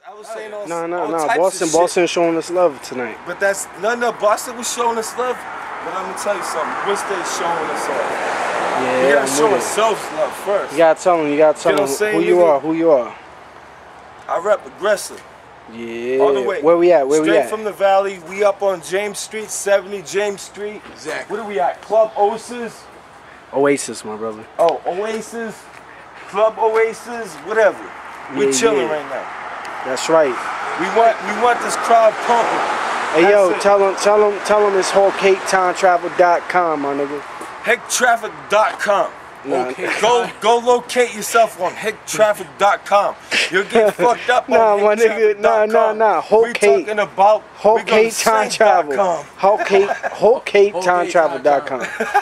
I was saying all No. types of Boston shit. showing us love tonight. But that's no. Boston was showing us love. But I'm gonna tell you something. Worcester is showing us love. Yeah, we gotta show ourselves love first. You gotta tell them. Who you are. I rep aggressive. Yeah. All the way. Where we at? Straight from the valley. We up on James Street, 70 James Street. Exactly. Where are we at? Club Oasis. Oasis, my brother. Oh, Oasis. Club Oasis. Whatever. We're chilling right now. That's right. We want this crowd pumping. Hey yo, tell them it's HHTT.com, my nigga. HHTT.com. Nah. Go locate yourself on HHTT.com. You'll get fucked up on my nigga. Nah. We talking about HHTT Time Travel. HHTT Time Travel.com.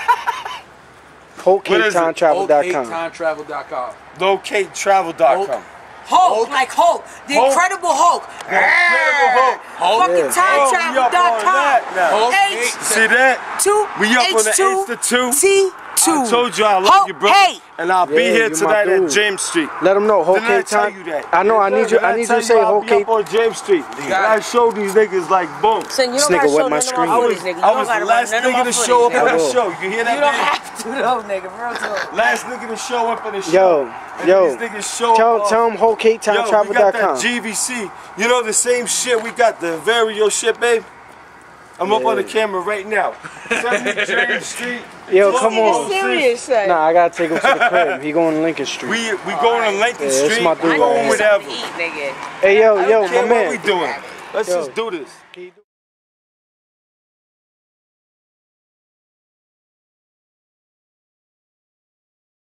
HHTT LocateTravel.com. Hulk, like Hulk, the Incredible Hulk. Fucking TimeTravel.com. See that? We up on the H2T. I told you I love you, bro. And I'll be here tonight at James Street. Let them know. Didn't I tell you that? I know. I need you to say I'll be up on James Street. And I showed these niggas like boom. This nigga wet my screen. I was the last nigga to show up on the show. You hear that? You don't have to though, nigga. Real talk. Last nigga to show up on the show. Yo. These niggas show up. Tell them HHTT.com. We got that GVC. You know the same shit. We got the Vario shit, babe. I'm up on the camera right now. 70 James Street. Yo, come on. Serious, Nah, I gotta take him to the crib. He going to Lincoln Street. We going to Lincoln Street. My dude. We going whatever. Hey, yo, my man. man. What we doing? Let's just do this.